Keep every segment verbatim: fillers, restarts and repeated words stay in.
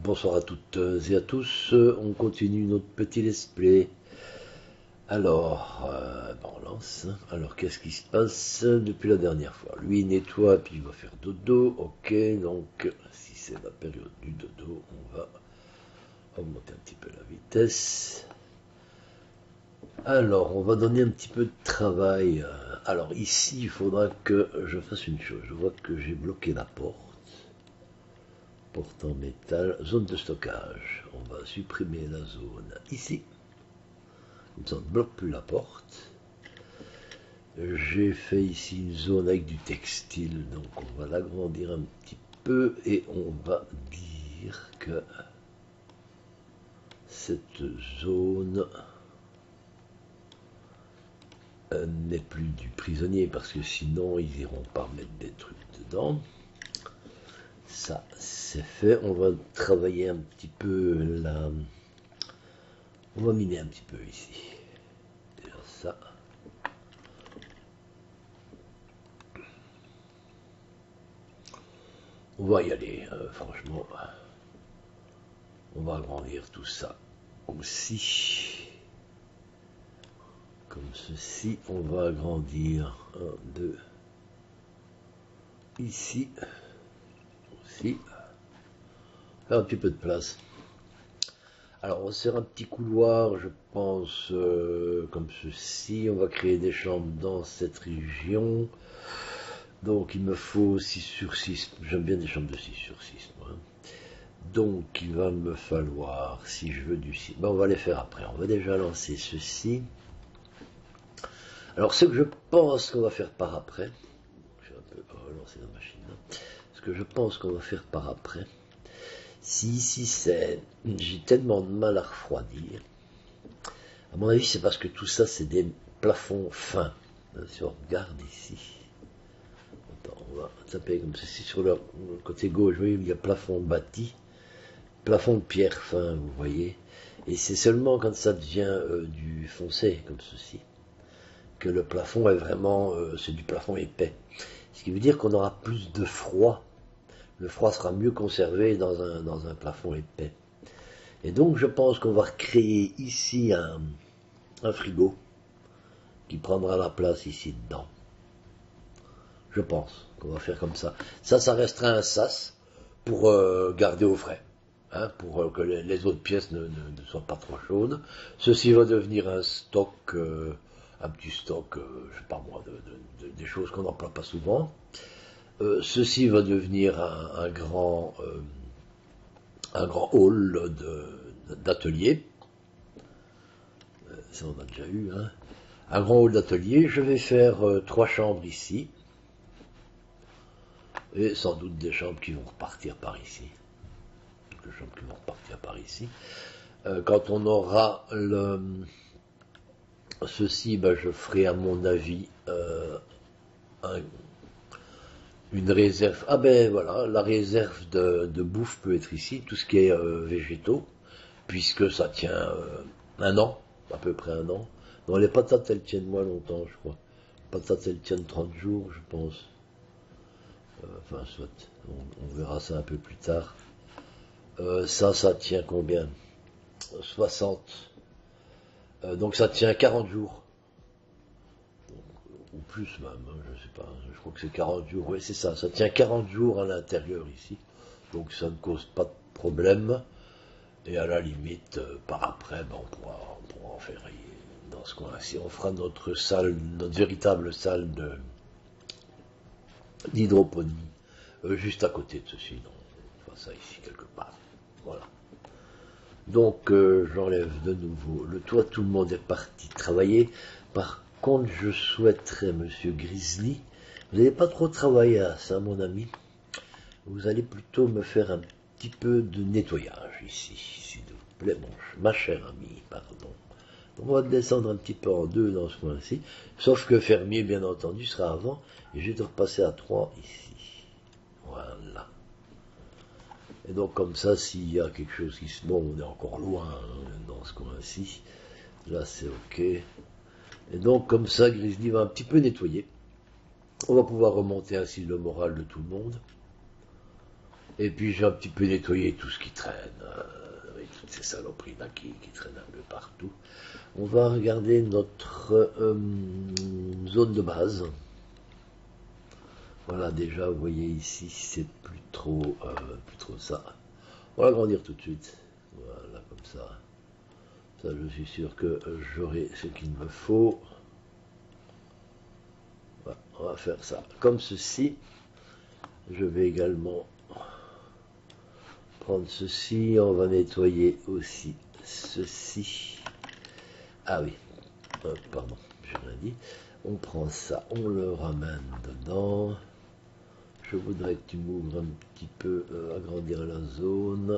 Bonsoir à toutes et à tous, on continue notre petit let's play. Alors, euh, bon, on lance. Alors, qu'est-ce qui se passe depuis la dernière fois? Lui, il nettoie, puis il va faire dodo. Ok, donc, si c'est la période du dodo, on va augmenter un petit peu la vitesse. Alors, on va donner un petit peu de travail. Alors, ici, il faudra que je fasse une chose. Je vois que j'ai bloqué la porte. Porte en métal, zone de stockage. On va supprimer la zone ici. Comme ça, on ne bloque plus la porte. J'ai fait ici une zone avec du textile, donc on va l'agrandir un petit peu et on va dire que cette zone n'est plus du prisonnier parce que sinon ils iront pas mettre des trucs dedans. Ça c'est fait, on va travailler un petit peu là. On va miner un petit peu ici. Déjà ça. On va y aller, euh, franchement. On va agrandir tout ça aussi. Comme ceci, on va agrandir un, deux. Ici. Aussi. Faire un petit peu de place. Alors, on va faire un petit couloir, je pense, euh, comme ceci. On va créer des chambres dans cette région. Donc, il me faut six sur six. J'aime bien des chambres de six sur six, moi. Donc, il va me falloir, si je veux du six, ben, on va les faire après. On va déjà lancer ceci. Alors, ce que je pense qu'on va faire par après, je vais un peu relancer la machine là. Ce que je pense qu'on va faire par après, si ici c'est, j'ai tellement de mal à refroidir, à mon avis, c'est parce que tout ça, c'est des plafonds fins. Si on regarde ici, attends, on va taper comme ceci sur le côté gauche, vous voyez, il y a plafond bâti, plafond de pierre fin, vous voyez, et c'est seulement quand ça devient euh, du foncé, comme ceci, que le plafond est vraiment, euh, c'est du plafond épais. Ce qui veut dire qu'on aura plus de froid. Le froid sera mieux conservé dans un, dans un plafond épais. Et donc je pense qu'on va recréer ici un, un frigo qui prendra la place ici dedans. Je pense qu'on va faire comme ça. Ça, ça restera un sas pour euh, garder au frais. Hein, pour euh, que les, les autres pièces ne, ne, ne soient pas trop chaudes. Ceci va devenir un stock, euh, un petit stock, euh, je sais pas moi, de, de, de, des choses qu'on n'emploie pas souvent. Euh, ceci va devenir un, un grand euh, un grand hall d'atelier. Euh, ça on a déjà eu, hein. Un grand hall d'atelier. Je vais faire euh, trois chambres ici. Et sans doute des chambres qui vont repartir par ici. Des chambres qui vont repartir par ici. Euh, quand on aura le ceci, ben, je ferai à mon avis euh, un, une réserve. Ah ben voilà, la réserve de, de bouffe peut être ici, tout ce qui est euh, végétaux, puisque ça tient euh, un an, à peu près un an. Non, les patates, elles tiennent moins longtemps, je crois. Les patates, elles tiennent trente jours, je pense. Euh, enfin, soit, on, on verra ça un peu plus tard. Euh, ça, ça tient combien? soixante. Euh, donc ça tient quarante jours. Ou plus même, hein, je sais pas, je crois que c'est quarante jours, oui c'est ça, ça tient quarante jours à l'intérieur ici, donc ça ne cause pas de problème, et à la limite, euh, par après, ben, on, pourra, on pourra en faire dans ce coin-ci, on fera notre salle, notre véritable salle de d'hydroponie, euh, juste à côté de ceci, donc on fera ça ici quelque part, voilà. Donc euh, j'enlève de nouveau le toit, tout le monde est parti travailler, par contre je souhaiterais, monsieur Grizzly, vous n'allez pas trop travailler à ça mon ami, vous allez plutôt me faire un petit peu de nettoyage ici, s'il vous plaît, mon, ma chère amie, pardon. Donc on va descendre un petit peu en deux dans ce coin-ci, sauf que fermier bien entendu sera avant, et je vais te repasser à trois ici, voilà. Et donc comme ça, s'il y a quelque chose qui se... Bon, on est encore loin hein, dans ce coin-ci. Là, c'est ok. Et donc comme ça, Grizzly va un petit peu nettoyer. On va pouvoir remonter ainsi le moral de tout le monde. Et puis j'ai un petit peu nettoyé tout ce qui traîne, euh, avec toutes ces saloperies là qui, qui traînent un peu partout. On va regarder notre euh, zone de base. Voilà, déjà vous voyez ici, c'est plus trop, euh, plus trop ça. On va agrandir tout de suite. Voilà, comme ça. Ça, je suis sûr que j'aurai ce qu'il me faut. Voilà, on va faire ça comme ceci. Je vais également prendre ceci. On va nettoyer aussi ceci. Ah oui, euh, pardon, j'ai rien dit. On prend ça, on le ramène dedans. Je voudrais que tu m'ouvres un petit peu, euh, agrandir la zone.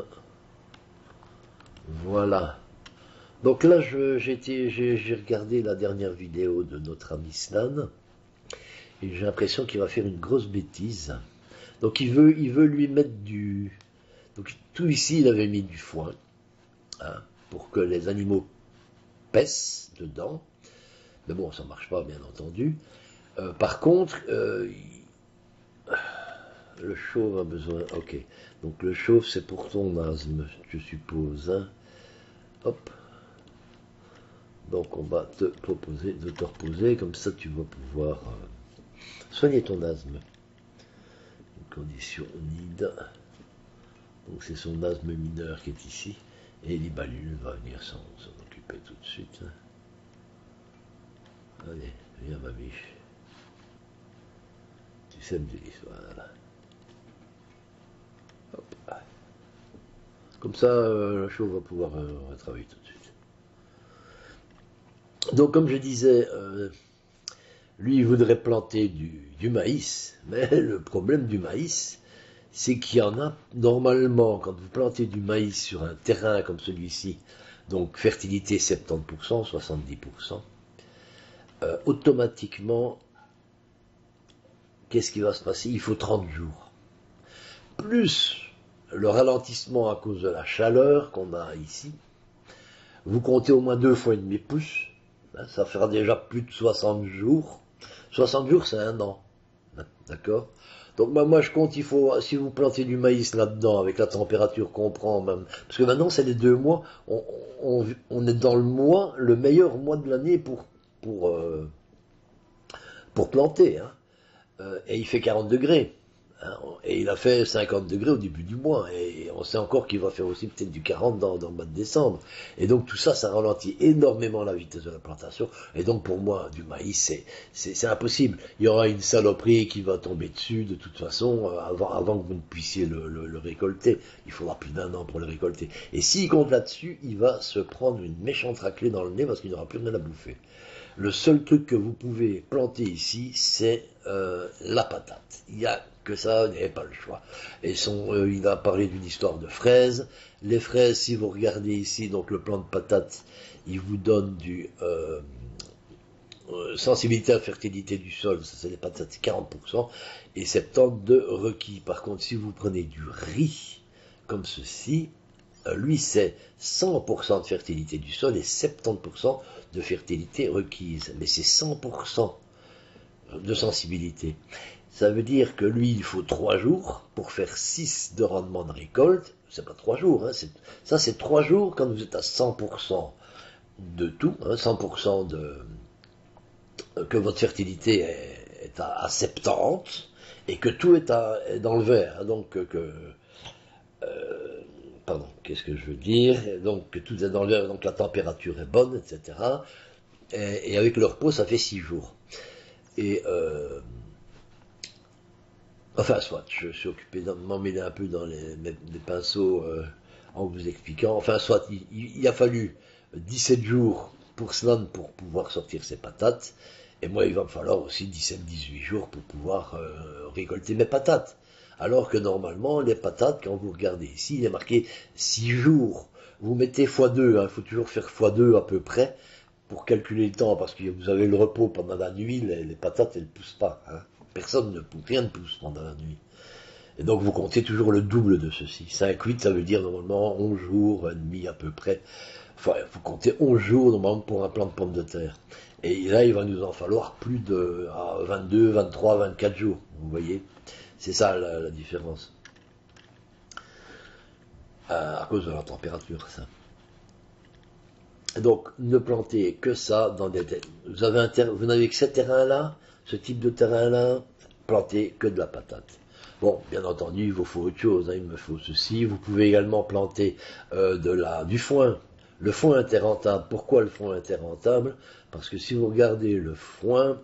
Voilà. Donc là, j'ai regardé la dernière vidéo de notre ami Slan, et j'ai l'impression qu'il va faire une grosse bêtise. Donc il veut, il veut lui mettre du... Donc tout ici, il avait mis du foin, hein, pour que les animaux pèsent dedans. Mais bon, ça ne marche pas, bien entendu. Euh, par contre, euh, il... le chauve a besoin... Ok, donc le chauve, c'est pour ton asthme, je suppose. Hein. Hop. Donc on va te proposer de te reposer, comme ça tu vas pouvoir euh, soigner ton asthme. Une condition N I D. Donc c'est son asthme mineur qui est ici. Et Libalul va venir s'en occuper tout de suite. Allez, viens ma biche. Tu sais me dire, voilà. Hop. Comme ça, euh, le chauve va pouvoir euh, retravailler tout de suite. Donc comme je disais, euh, lui il voudrait planter du, du maïs, mais le problème du maïs, c'est qu'il y en a normalement, quand vous plantez du maïs sur un terrain comme celui-ci, donc fertilité soixante-dix pour cent, soixante-dix pour cent, euh, automatiquement, qu'est-ce qui va se passer? Il faut trente jours. Plus le ralentissement à cause de la chaleur qu'on a ici, vous comptez au moins deux fois et demi pouce, hein, ça fera déjà plus de soixante jours. soixante jours, c'est un an, d'accord? Donc bah, moi je compte, il faut, si vous plantez du maïs là-dedans, avec la température qu'on prend même, parce que maintenant c'est les deux mois, on, on, on est dans le mois, le meilleur mois de l'année pour, pour, euh, pour planter, hein. Euh, et il fait quarante degrés, hein, et il a fait cinquante degrés au début du mois, et on sait encore qu'il va faire aussi peut-être du quarante dans, dans le mois de décembre, et donc tout ça, ça ralentit énormément la vitesse de la plantation, et donc pour moi, du maïs, c'est impossible. Il y aura une saloperie qui va tomber dessus, de toute façon, euh, avant, avant que vous ne puissiez le, le, le récolter. Il faudra plus d'un an pour le récolter. Et s'il compte là-dessus, il va se prendre une méchante raclée dans le nez, parce qu'il n'aura plus rien à bouffer. Le seul truc que vous pouvez planter ici, c'est euh, la patate. Il n'y a que ça, vous n'avez pas le choix. Et son, euh, il a parlé d'une histoire de fraises. Les fraises, si vous regardez ici, donc le plant de patate, il vous donne du euh, euh, sensibilité à la fertilité du sol, ça c'est les patates, c'est quarante pour cent, et soixante-dix de requis. Par contre, si vous prenez du riz, comme ceci, lui c'est cent pour cent de fertilité du sol et soixante-dix pour cent de fertilité requise. Mais c'est cent pour cent de sensibilité. Ça veut dire que lui, il faut trois jours pour faire six de rendement de récolte. C'est pas trois jours, hein, ça c'est trois jours quand vous êtes à cent pour cent de tout, hein, cent pour cent de que votre fertilité est, est à, à soixante-dix et que tout est, à, est dans le vert. Hein, donc que euh, pardon, qu'est-ce que je veux dire? Donc que tout est dans le vert, donc la température est bonne, et cetera. Et, et avec le repos, ça fait six jours. Et euh, enfin, soit, je suis occupé de m'emmêler un peu dans les, les pinceaux euh, en vous expliquant. Enfin, soit, il, il a fallu dix-sept jours pour Slan pour pouvoir sortir ses patates. Et moi, il va me falloir aussi dix-sept à dix-huit jours pour pouvoir euh, récolter mes patates. Alors que normalement, les patates, quand vous regardez ici, il est marqué six jours. Vous mettez fois deux, hein, il faut toujours faire fois deux à peu près pour calculer le temps, parce que vous avez le repos pendant la nuit, les, les patates, elles ne poussent pas. Hein. Personne ne pousse, rien ne pousse pendant la nuit. Et donc vous comptez toujours le double de ceci. cinq huit, ça veut dire normalement onze jours et demi à peu près. Enfin, vous comptez onze jours normalement pour un plant de pommes de terre. Et là, il va nous en falloir plus de ah, vingt-deux, vingt-trois, vingt-quatre jours. Vous voyez, c'est ça la, la différence. euh, à cause de la température, ça. Donc, ne plantez que ça dans des terrains. Vous avez un terrain, vous n'avez que ce terrain-là, ce type de terrain-là, plantez que de la patate. Bon, bien entendu, il vous faut autre chose, hein, il me faut ceci. Vous pouvez également planter euh, de la, du foin. Le foin était rentable. Pourquoi le foin était rentable? Parce que si vous regardez le foin,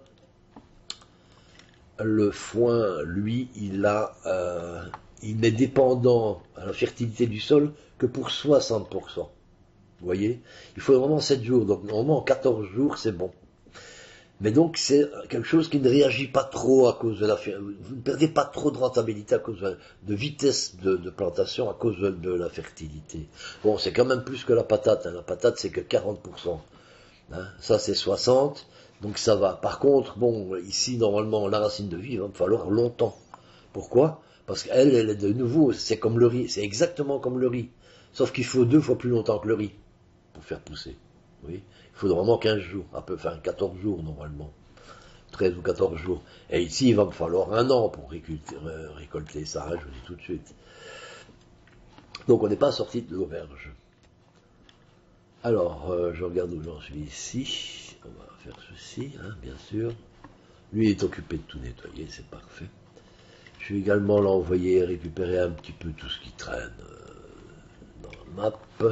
le foin, lui, il a, euh, il n'est dépendant à la fertilité du sol que pour soixante pour cent. Vous voyez? Il faut vraiment sept jours. Donc, normalement, en quatorze jours, c'est bon. Mais donc, c'est quelque chose qui ne réagit pas trop à cause de la... Vous ne perdez pas trop de rentabilité à cause de, de vitesse de, de plantation à cause de, de la fertilité. Bon, c'est quand même plus que la patate. Hein. La patate, c'est que quarante pour cent. Hein. Ça, c'est soixante. Donc, ça va. Par contre, bon, ici, normalement, la racine de vie, il va me falloir longtemps. Pourquoi? Parce qu'elle, elle est de nouveau, c'est comme le riz. C'est exactement comme le riz. Sauf qu'il faut deux fois plus longtemps que le riz pour faire pousser. Oui. Il faut vraiment quinze jours, à peu, enfin quatorze jours normalement, treize ou quatorze jours. Et ici, il va me falloir un an pour récolter, récolter ça, je vous dis tout de suite. Donc on n'est pas sorti de l'auberge. Alors, euh, je regarde où j'en suis ici. On va faire ceci, hein, bien sûr. Lui il est occupé de tout nettoyer, c'est parfait. Je vais également l'envoyer récupérer un petit peu tout ce qui traîne euh, dans la map.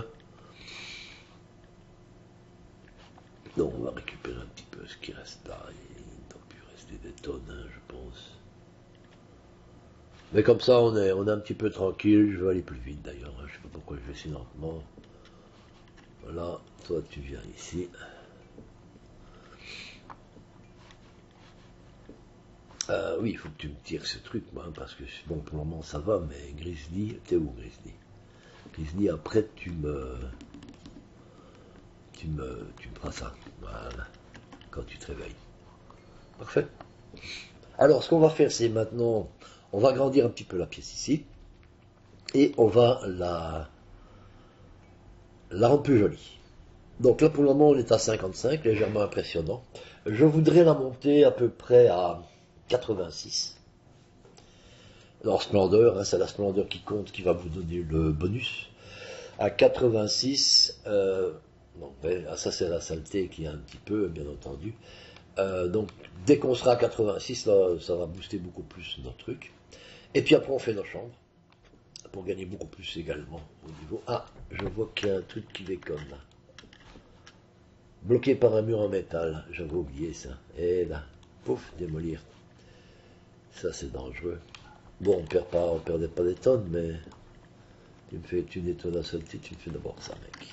Donc on va récupérer un petit peu ce qui reste là. Il ne doit plus rester des tonnes, hein, je pense. Mais comme ça, on est, on est un petit peu tranquille. Je vais aller plus vite d'ailleurs. Hein. Je ne sais pas pourquoi je vais si lentement. Voilà, toi tu viens ici. Euh, oui, il faut que tu me tires ce truc, moi, hein, parce que bon, pour le moment ça va, mais Grizzly, t'es où Grizzly? Grizzly, après tu me. Tu me, tu me feras ça. Voilà. Quand tu te réveilles. Parfait. Alors, ce qu'on va faire, c'est maintenant, on va agrandir un petit peu la pièce ici, et on va la, la rendre plus jolie. Donc là, pour le moment, on est à cinquante-cinq, légèrement impressionnant. Je voudrais la monter à peu près à quatre-vingt-six. Alors, splendeur, hein, c'est la splendeur qui compte, qui va vous donner le bonus. À quatre-vingt-six, euh, bon, ben, ça c'est la saleté qui est un petit peu, bien entendu. Euh, donc, dès qu'on sera à quatre-vingt-six, là, ça va booster beaucoup plus notre truc. Et puis après, on fait nos chambres, pour gagner beaucoup plus également au niveau... Ah, je vois qu'il y a un truc qui déconne, là. Bloqué par un mur en métal, j'avais oublié ça. Et là, pouf, démolir. Ça, c'est dangereux. Bon, on perd pas, on perdait pas des tonnes, mais... Tu me fais, tu nettoies la saleté, tu me fais d'abord ça, mec.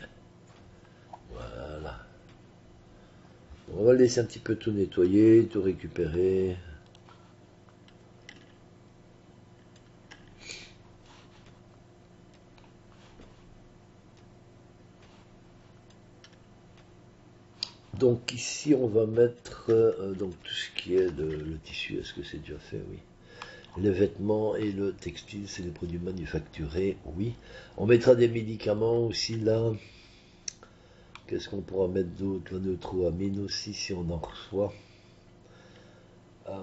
Voilà. On va laisser un petit peu tout nettoyer, tout récupérer. Donc ici on va mettre euh, donc tout ce qui est de, le tissu, est-ce que c'est déjà fait? Oui. Les vêtements et le textile, c'est les produits manufacturés, oui. On mettra des médicaments aussi là. Qu'est-ce qu'on pourra mettre d'autre? La neutroamine aussi si on en reçoit. Euh,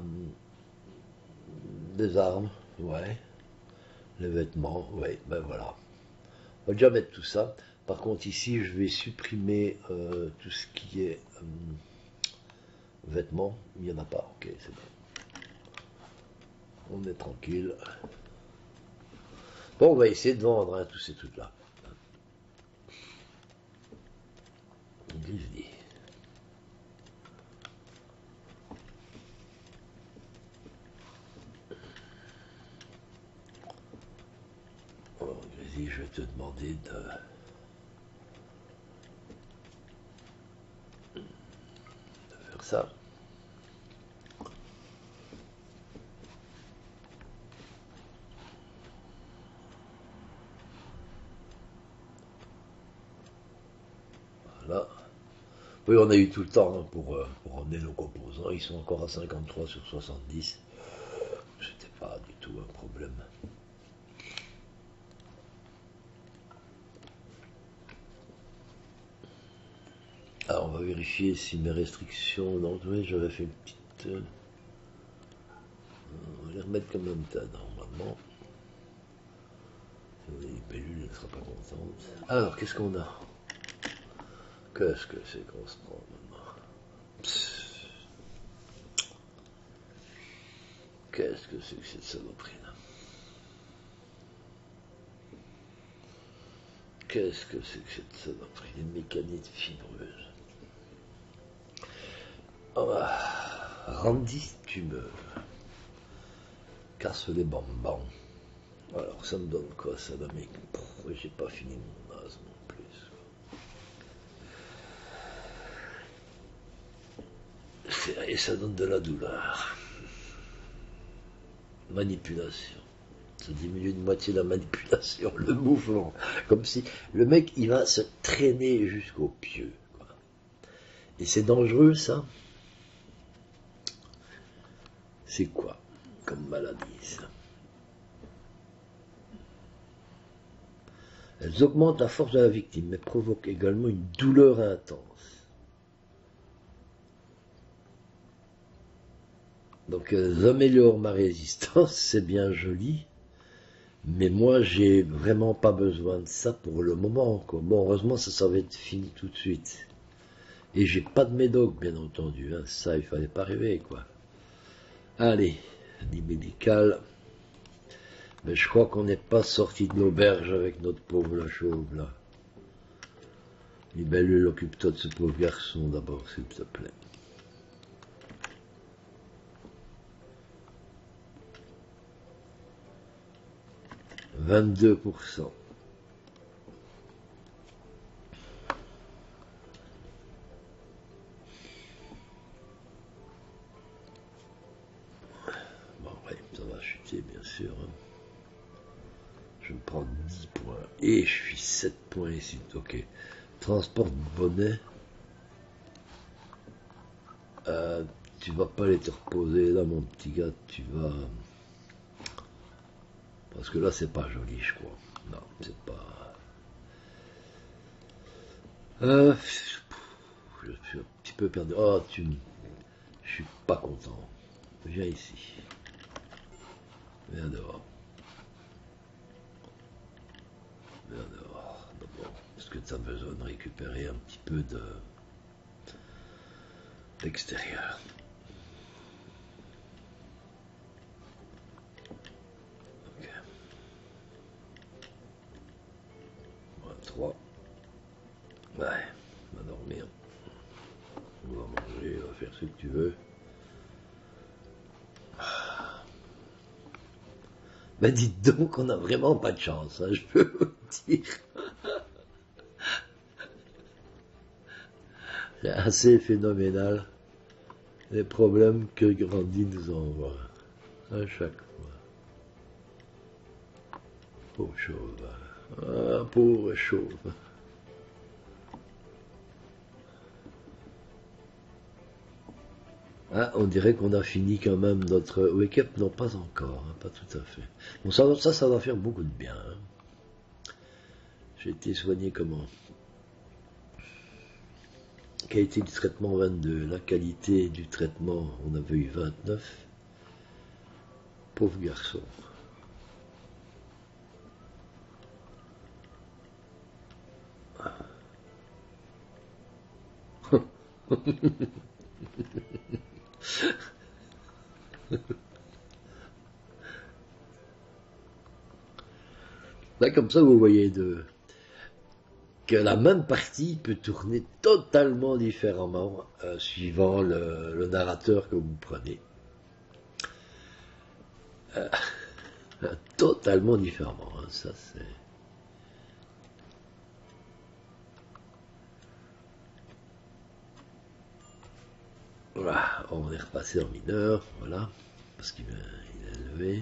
des armes, ouais. Les vêtements, ouais, ben voilà. On va déjà mettre tout ça. Par contre ici je vais supprimer euh, tout ce qui est euh, vêtements. Il n'y en a pas, ok, c'est bon. On est tranquille. Bon, on va essayer de vendre hein, tous ces trucs-là. Grizzly. Alors, Grizzly, je vais te demander de... de faire ça. Voilà. Oui, on a eu tout le temps hein, pour, euh, pour emmener nos composants. Ils sont encore à cinquante-trois sur soixante-dix. C'était pas du tout un problème. Alors, on va vérifier si mes restrictions... Non, oui, j'avais fait une petite... Euh... On va les remettre comme même tas, normalement. Bellule ne sera pas contente. Alors, qu'est-ce qu'on a? Qu'est-ce que c'est qu'on se prend maintenant? Psst. Qu'est-ce que c'est que cette saloperie-là? Qu'est-ce que c'est que cette saloperie? Des mécanites fibreuses. Oh, Randy, tu me casses les bambans. Alors, ça me donne quoi, ça, là, mec? J'ai pas fini mon naze non plus. Et ça donne de la douleur. Manipulation. Ça diminue de moitié la manipulation, le mouvement. Comme si le mec, il va se traîner jusqu'au pieu. Quoi. Et c'est dangereux, ça. C'est quoi comme maladie, ça? Elles augmentent la force de la victime, mais provoquent également une douleur intense. Donc elles améliorent ma résistance, c'est bien joli, mais moi j'ai vraiment pas besoin de ça pour le moment. Quoi. Bon, heureusement ça, ça va être fini tout de suite. Et j'ai pas de médoc, bien entendu, hein. Ça il fallait pas rêver, quoi. Allez, dit médical. Mais je crois qu'on n'est pas sorti de l'auberge avec notre pauvre la chauve, là. Libellule, occupe-toi de ce pauvre garçon d'abord, s'il te plaît. vingt-deux pour cent. Bon, ouais, ça va chuter, bien sûr. Hein. Je me prends dix points. Et je suis sept points ici. Ok. Transport de bonnet. Euh, tu vas pas aller te reposer là, mon petit gars. Tu vas... Parce que là, c'est pas joli, je crois. Non, c'est pas... Euh, je suis un petit peu perdu. Oh, tu me... Je suis pas content. Viens ici. Viens dehors. Viens dehors. D'abord, est-ce que tu as besoin de récupérer un petit peu de... d'extérieur? Ok. Voilà, trois. Ouais, on va dormir. On va manger, on va faire ce que tu veux. Ben dites donc qu'on a vraiment pas de chance, hein, je peux vous dire. C'est assez phénoménal les problèmes que Grandi nous envoie à chaque fois. Pauvre chauve. Ah, pauvre chauve. Ah, on dirait qu'on a fini quand même notre wake-up. Non, pas encore, hein, pas tout à fait. Bon, ça, ça, ça va faire beaucoup de bien. Hein. J'ai été soigné comment? Qualité du traitement vingt-deux. La qualité du traitement, on avait eu vingt-neuf. Pauvre garçon. Là, comme ça, vous voyez de... que la même partie peut tourner totalement différemment euh, suivant le, le narrateur que vous prenez. Euh, totalement différemment, hein, ça c'est... Voilà, on est repassé en mineur, voilà, parce qu'il est élevé.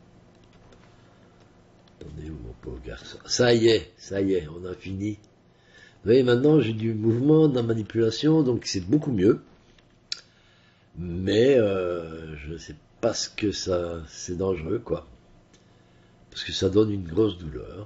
Attendez où mon pauvre garçon. Ça y est, ça y est, on a fini. Vous voyez, maintenant j'ai du mouvement, de la manipulation, donc c'est beaucoup mieux. Mais euh, je ne sais pas ce que ça... c'est dangereux, quoi. Parce que ça donne une grosse douleur.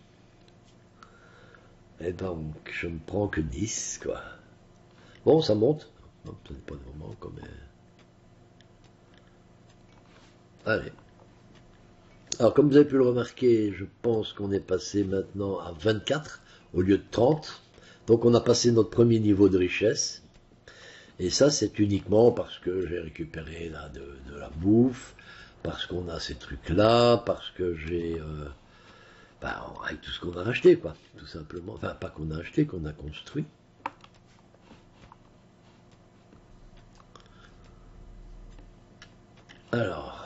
Et donc, je me prends que dix, quoi. Bon, ça monte. Non, peut-être pas vraiment, comme... Allez. Alors, comme vous avez pu le remarquer, je pense qu'on est passé maintenant à vingt-quatre au lieu de trente. Donc, on a passé notre premier niveau de richesse. Et ça, c'est uniquement parce que j'ai récupéré là, de, de la bouffe, parce qu'on a ces trucs-là, parce que j'ai... Euh, bah, avec tout ce qu'on a acheté, quoi, tout simplement. Enfin, pas qu'on a acheté, qu'on a construit. Alors...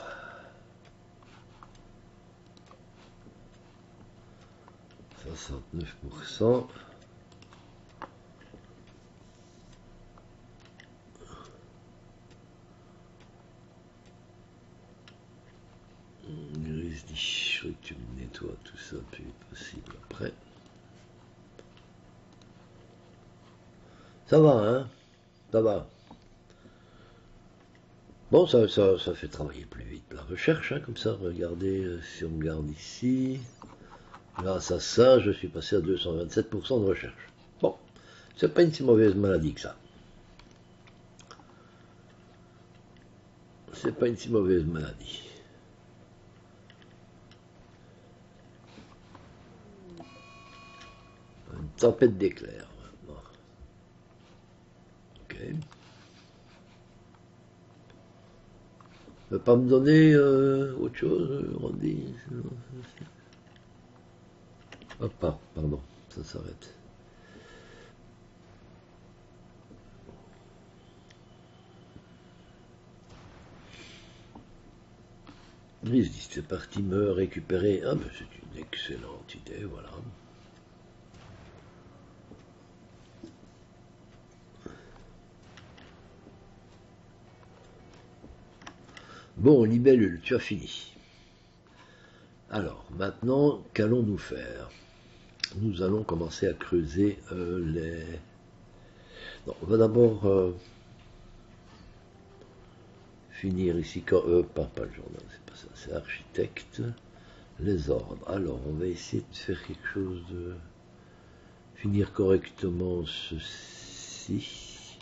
soixante-neuf pour cent. Je veux que tu me nettoies tout ça le plus vite possible après. Ça va, hein? Ça va. Bon, ça, ça, ça fait travailler plus vite la recherche, hein, comme ça. Regardez, euh, si on regarde ici, grâce à ça, je suis passé à deux cent vingt-sept pour cent de recherche. Bon, c'est pas une si mauvaise maladie que ça. C'est pas une si mauvaise maladie. Une tempête d'éclairs maintenant. Ok. Ne pas me donner euh, autre chose, Randy? Hop, ah, pardon, ça s'arrête. Ils se disent, c'est parti me récupérer. Ah, ben c'est une excellente idée, voilà. Bon, libellule, tu as fini. Alors, maintenant, qu'allons-nous faire? Nous allons commencer à creuser euh, les... Non, on va d'abord euh, finir ici, euh, pas, pas le journal, c'est pas ça, c'est architecte, les ordres. Alors, on va essayer de faire quelque chose de... Finir correctement ceci.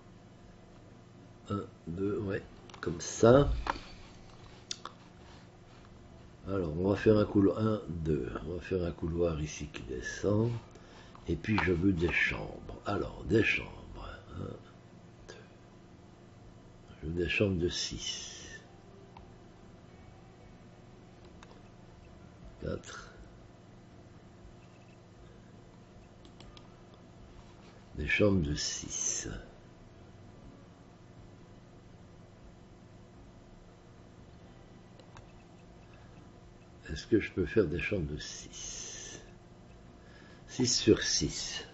Un, deux, ouais, comme ça. Alors, on va faire un couloir, un, deux, on va faire un couloir ici qui descend, et puis je veux des chambres. Alors, des chambres, un, deux, je veux des chambres de six, quatre, des chambres de six. Est-ce que je peux faire des chambres de six? six sur six.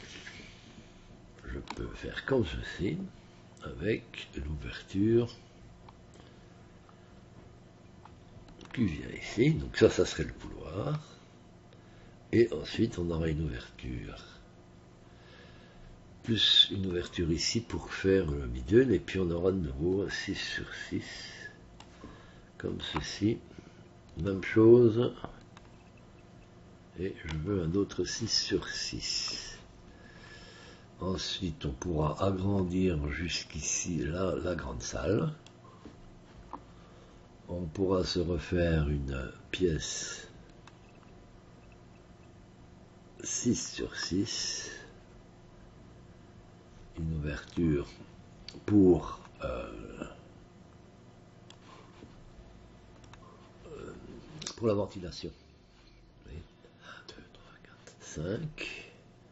Je peux faire comme ceci, avec l'ouverture qui vient ici. Donc ça, ça serait le couloir. Et ensuite, on aura une ouverture. Plus une ouverture ici pour faire le middle. Et puis on aura de nouveau six sur six. Comme ceci. Même chose. Et je veux un autre six sur six. Ensuite, on pourra agrandir jusqu'ici là la grande salle. On pourra se refaire une pièce six sur six. Une ouverture pour euh, pour la ventilation. un, deux, trois, quatre, cinq.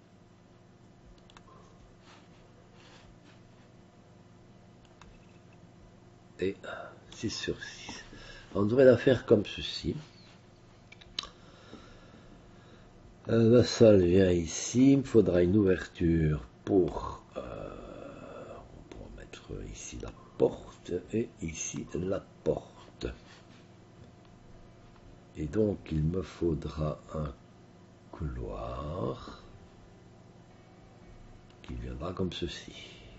Et six sur six. On devrait la faire comme ceci. Euh, la salle vient ici. Il me faudra une ouverture pour... Euh, on pourra mettre ici la porte et ici la porte. Et donc il me faudra un couloir qui viendra comme ceci.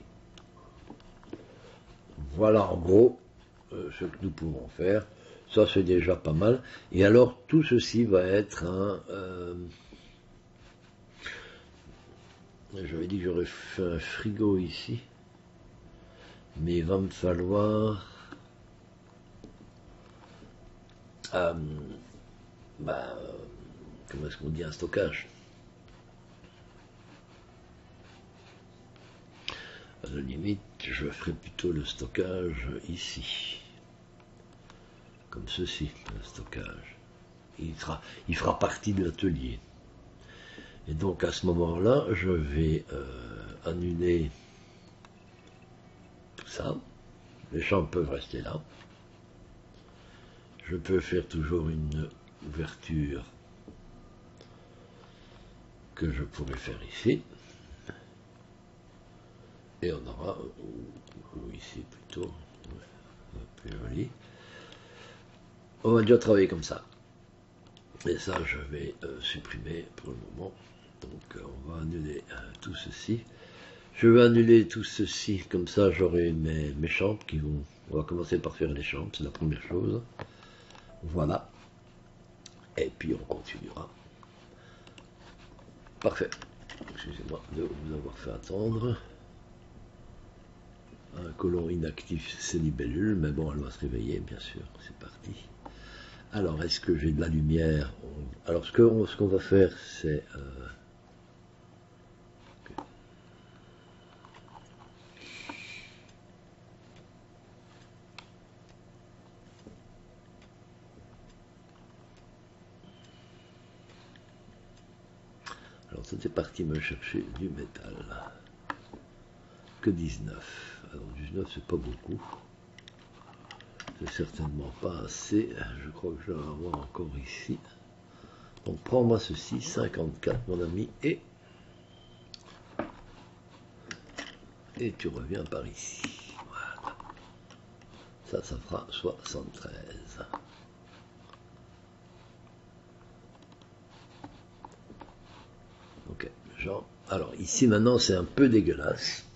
Voilà en gros euh, ce que nous pouvons faire. Ça c'est déjà pas mal. Et alors tout ceci va être un... Euh, j'avais dit que j'aurais fait un frigo ici. Mais il va me falloir... Euh, bah, comment est-ce qu'on dit un stockage? À la limite, je ferai plutôt le stockage ici. Comme ceci, le stockage. Il sera, il fera partie de l'atelier. Et donc à ce moment-là, je vais euh, annuler tout ça. Les champs peuvent rester là. Je peux faire toujours une ouverture que je pourrais faire ici. Et on aura, ou, ou ici plutôt, plus joli. On va déjà travailler comme ça. Et ça, je vais euh, supprimer pour le moment. Donc, euh, on va annuler euh, tout ceci. Je vais annuler tout ceci, comme ça, j'aurai mes, mes champs qui vont... On va commencer par faire les champs, c'est la première chose. Voilà. Et puis, on continuera. Parfait. Excusez-moi de vous avoir fait attendre. Un colon inactif, c'est libellule, mais bon, elle va se réveiller, bien sûr. C'est parti. Alors, est-ce que j'ai de la lumière? Alors, ce qu'on ce qu'on va faire, c'est... Euh... Alors, c'était parti me chercher du métal. Que dix-neuf. Alors, dix-neuf, c'est pas beaucoup. C'est certainement pas assez. Je crois que je vais en avoir encore ici. Donc, prends-moi ceci, cinquante-quatre, mon ami, et... Et tu reviens par ici. Voilà. Ça, ça fera soixante-treize. Ok, genre... Alors, ici, maintenant, c'est un peu dégueulasse.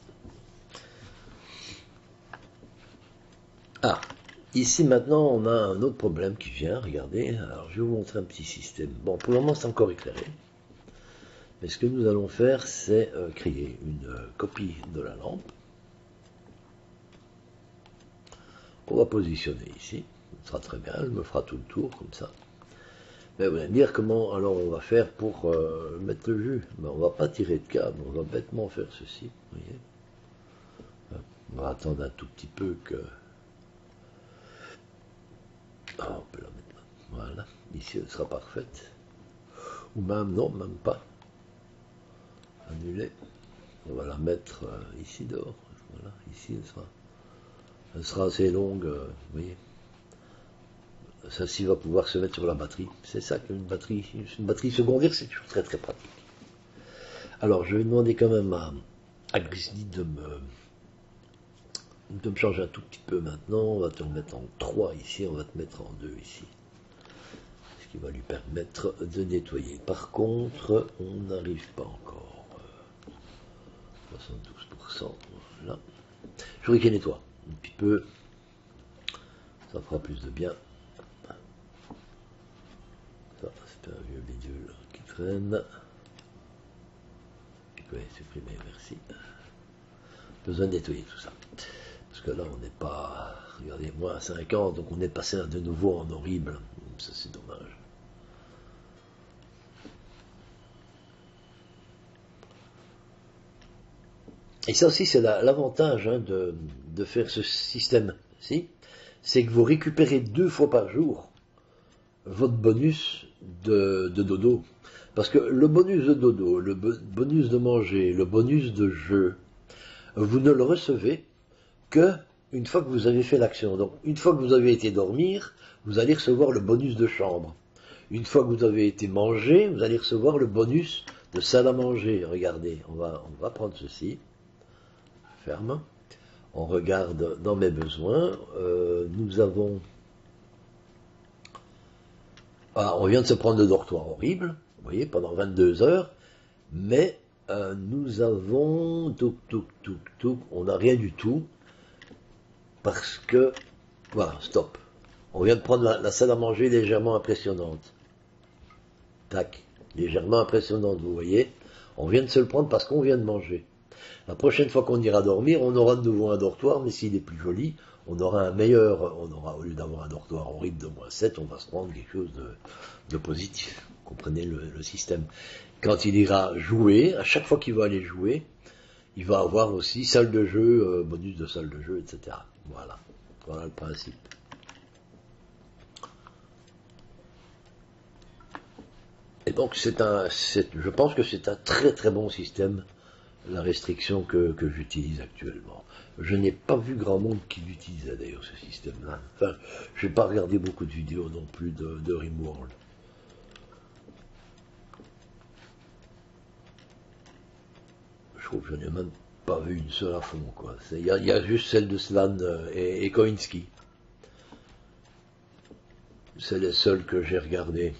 Ah, ici, maintenant, on a un autre problème qui vient. Regardez. Alors, je vais vous montrer un petit système. Bon, pour le moment, c'est encore éclairé. Mais ce que nous allons faire, c'est euh, créer une euh, copie de la lampe. On va positionner ici. Ce sera très bien. Elle me fera tout le tour, comme ça. Mais vous allez me dire comment alors on va faire pour euh, mettre le jus. Ben, on ne va pas tirer de câble. On va bêtement faire ceci. Vous voyez. On va attendre un tout petit peu que... Ah, on peut la mettre là. Voilà. Ici, elle sera parfaite. Ou même, non, même pas. Annuler. On va la mettre euh, ici dehors. Voilà, ici elle sera, elle sera assez longue, euh, vous voyez. Celle-ci va pouvoir se mettre sur la batterie. C'est ça qu'une batterie, une batterie secondaire, c'est toujours très très pratique. Alors, je vais demander quand même à, à Grizzly de me, de me changer un tout petit peu maintenant. On va te mettre en trois ici, on va te mettre en deux ici. Ce qui va lui permettre de nettoyer. Par contre, on n'arrive pas encore. soixante-douze pour cent, voilà. Je voudrais qu'il nettoie un petit peu, ça fera plus de bien. Ça, c'est un vieux bidule qui traîne. Oui, supprimer, merci. Besoin de nettoyer tout ça. Parce que là, on n'est pas, regardez, moi à cinq ans, donc on est passé de nouveau en horrible. Ça, c'est dommage. Et ça aussi, c'est l'avantage hein, de, de faire ce système-ci, c'est que vous récupérez deux fois par jour votre bonus de, de dodo. Parce que le bonus de dodo, le bonus de manger, le bonus de jeu, vous ne le recevez que une fois que vous avez fait l'action. Donc, une fois que vous avez été dormir, vous allez recevoir le bonus de chambre. Une fois que vous avez été manger, vous allez recevoir le bonus de salle à manger. Regardez, on va, on va prendre ceci. Ferme. On regarde dans mes besoins. Euh, nous avons... Ah, on vient de se prendre le dortoir horrible, vous voyez, pendant vingt-deux heures. Mais euh, nous avons... Touc, touc, touc, touc. On n'a rien du tout. Parce que... Voilà, stop. On vient de prendre la, la salle à manger légèrement impressionnante. Tac. Légèrement impressionnante, vous voyez. On vient de se le prendre parce qu'on vient de manger. La prochaine fois qu'on ira dormir, on aura de nouveau un dortoir, mais s'il est plus joli, on aura un meilleur, on aura, au lieu d'avoir un dortoir horrible de moins sept, on va se prendre quelque chose de, de positif. Vous comprenez le, le système. Quand il ira jouer, à chaque fois qu'il va aller jouer, il va avoir aussi salle de jeu, euh, bonus de salle de jeu, et cetera. Voilà. Voilà le principe. Et donc c'est un, c'est, je pense que c'est un très très bon système, la restriction que, que j'utilise actuellement. Je n'ai pas vu grand monde qui l'utilisait d'ailleurs ce système-là. Enfin, je n'ai pas regardé beaucoup de vidéos non plus de, de Rimworld. Je trouve que je n'ai même pas vu une seule à fond, quoi. Il y, y a juste celle de Slan et, et Koinski. C'est les seuls que j'ai regardés.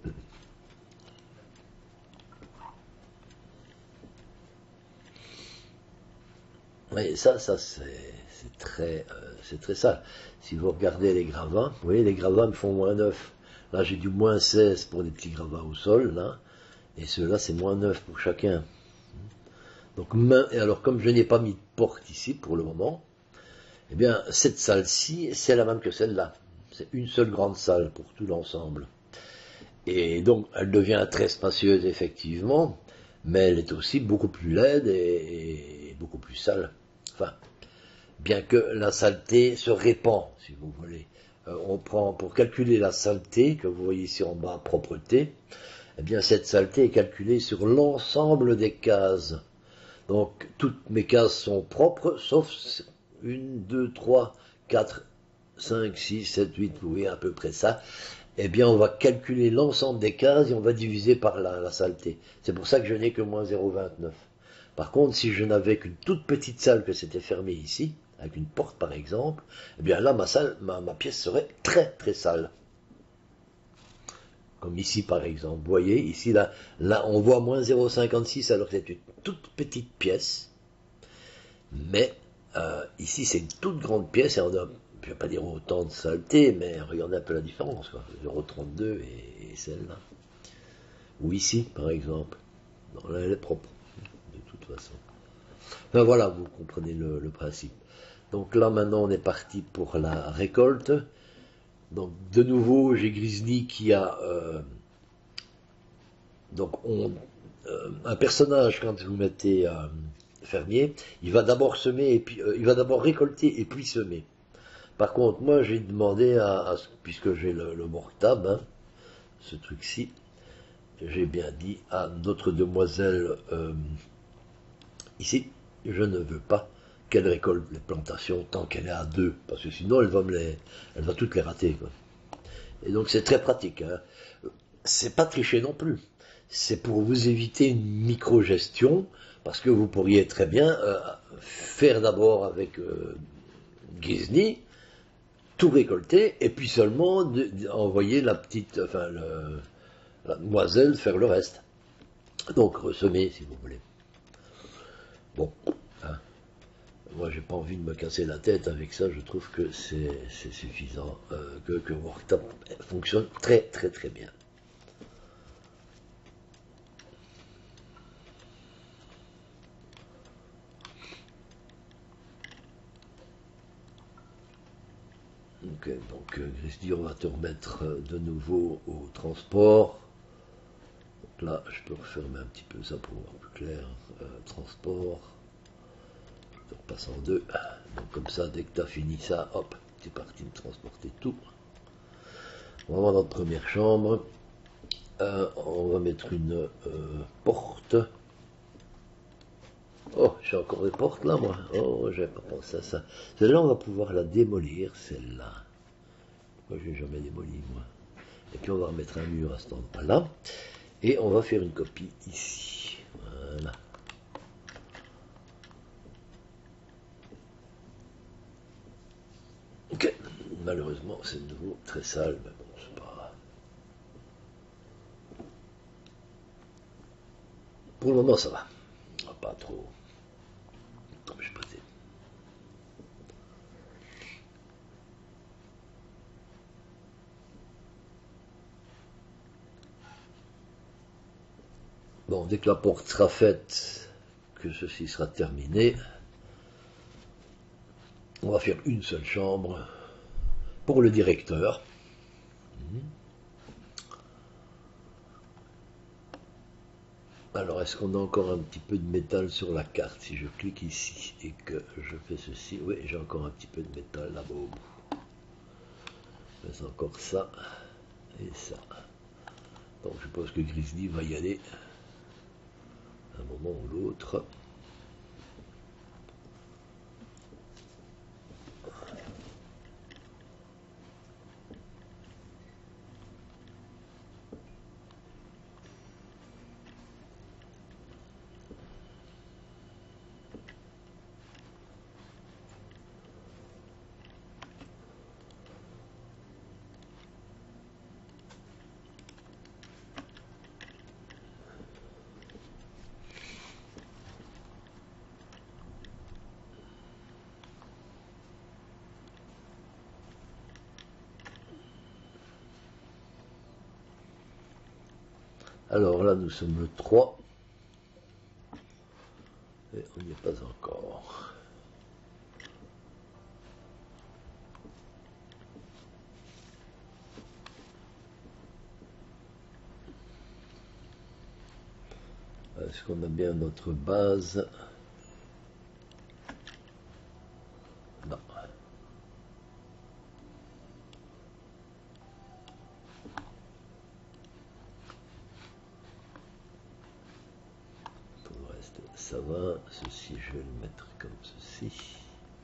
Mais ça, ça c'est très, euh, c'est très sale. Si vous regardez les gravats, vous voyez, les gravats me font moins neuf. Là, j'ai du moins seize pour des petits gravats au sol, là. Et ceux-là, c'est moins neuf pour chacun. Donc, main, et alors, comme je n'ai pas mis de porte ici pour le moment, eh bien, cette salle-ci, c'est la même que celle-là. C'est une seule grande salle pour tout l'ensemble. Et donc, elle devient très spacieuse, effectivement, mais elle est aussi beaucoup plus laide et, et beaucoup plus sale. Enfin, bien que la saleté se répand, si vous voulez. Euh, on prend, pour calculer la saleté, que vous voyez ici en bas, propreté, eh bien, cette saleté est calculée sur l'ensemble des cases. Donc, toutes mes cases sont propres, sauf une, deux, trois, quatre, cinq, six, sept, huit, vous voyez à peu près ça. Eh bien, on va calculer l'ensemble des cases et on va diviser par la, la saleté. C'est pour ça que je n'ai que moins zéro virgule vingt-neuf. Par contre, si je n'avais qu'une toute petite salle que c'était fermé ici, avec une porte par exemple, eh bien là, ma salle, ma, ma pièce serait très très sale. Comme ici par exemple. Vous voyez, ici, là, là on voit moins zéro virgule cinquante-six alors que c'est une toute petite pièce. Mais euh, ici, c'est une toute grande pièce et on a, je ne vais pas dire autant de saleté, mais regardez un peu la différence, quoi. zéro virgule trente-deux et, et celle-là. Ou ici, par exemple. Non, là, elle est propre, de toute façon. Enfin voilà, vous comprenez le, le principe. Donc là, maintenant, on est parti pour la récolte. Donc, de nouveau, j'ai Grizzly qui a... Euh, donc, on, euh, un personnage, quand vous mettez... Euh, fermier, il va d'abord semer et puis euh, il va d'abord récolter et puis semer. Par contre, moi j'ai demandé à, à puisque j'ai le, le mortable, hein, ce truc-ci, j'ai bien dit à notre demoiselle euh, ici, je ne veux pas qu'elle récolte les plantations tant qu'elle est à deux, parce que sinon elle va me les, elle va toutes les rater, quoi. Et donc c'est très pratique. Hein. C'est pas tricher non plus. C'est pour vous éviter une micro-gestion, parce que vous pourriez très bien euh, faire d'abord avec euh, Disney, tout récolter, et puis seulement de, de, envoyer la petite, enfin le, la demoiselle faire le reste. Donc ressemer si vous voulez. Bon, hein. Moi j'ai pas envie de me casser la tête avec ça, je trouve que c'est suffisant, euh, que, que Worktop fonctionne très très très bien. Ok, donc euh, Grizzly, on va te remettre euh, de nouveau au transport. Donc là, je peux refermer un petit peu ça pour voir plus clair. Euh, transport. Je repasse en deux. Donc comme ça, dès que tu as fini ça, hop, tu es parti de transporter tout. On va voir notre première chambre. Euh, on va mettre une euh, porte. Oh, j'ai encore des portes là, moi. Oh, j'ai pas pensé à ça. Celle-là, on va pouvoir la démolir, celle-là. Moi, je n'ai jamais démoli, moi. Et puis, on va remettre un mur à cet endroit-là. Et on va faire une copie ici. Voilà. Ok. Malheureusement, c'est de nouveau très sale, mais bon, c'est pas... Pour le moment, ça va. Pas trop... Je sais pas. Bon, dès que la porte sera faite, que ceci sera terminé, on va faire une seule chambre pour le directeur. Alors, est-ce qu'on a encore un petit peu de métal sur la carte? Si je clique ici et que je fais ceci, oui, j'ai encore un petit peu de métal là-bas au bout. C'est encore ça et ça. Donc, je pense que Grizzly va y aller à un moment ou l'autre. Alors là, nous sommes le trois. Et on n'y est pas encore. Est-ce qu'on a bien notre base? Non. Pour le reste, ça va. Ceci, je vais le mettre comme ceci.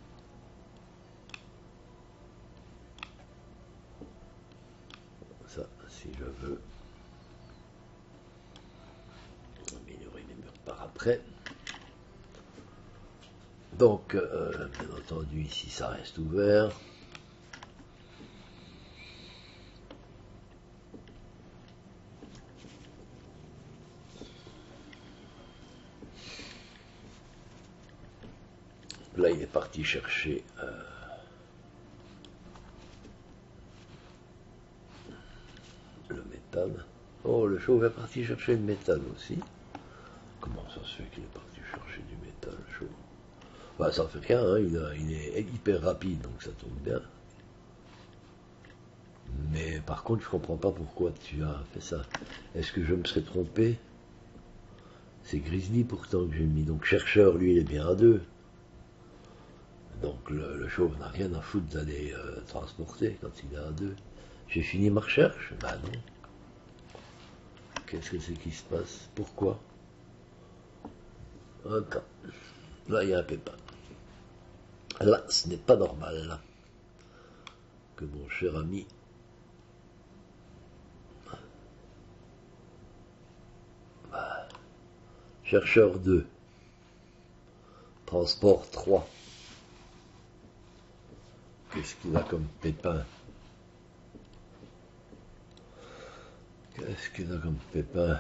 Ça, si je veux. Améliorer les murs par après. Donc, euh, bien entendu, ici, ça reste ouvert. Là, il est parti chercher euh, le métal. Oh, le chauve est parti chercher le métal aussi. Comment ça se fait qu'il est parti chercher du métal, le chauve? Bah, ça fait rien, hein, il, a, il est hyper rapide, donc ça tombe bien. Mais par contre, je comprends pas pourquoi tu as fait ça. Est-ce que je me serais trompé? C'est Grizzly pourtant que j'ai mis. Donc chercheur, lui, il est bien à deux. Donc le, le chauve n'a rien à foutre d'aller euh, transporter quand il est à deux. J'ai fini ma recherche? Bah non. Qu'est-ce que c'est qui se passe? Pourquoi? Attends. Là, il y a un pépin. Là, ce n'est pas normal. Là. Que mon cher ami... Bah. Chercheur deux. Transport trois. Qu'est-ce qu'il a comme pépin? Qu'est-ce qu'il a comme pépin?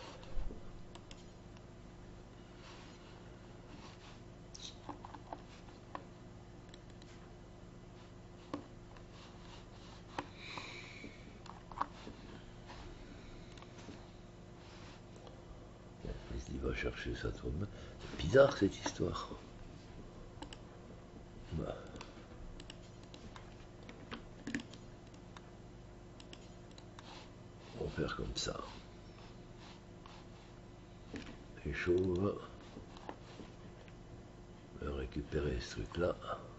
Il va chercher ça toi-même. C'est bizarre cette histoire. Bah. On va faire comme ça. Et chauve. On va récupérer ce truc-là.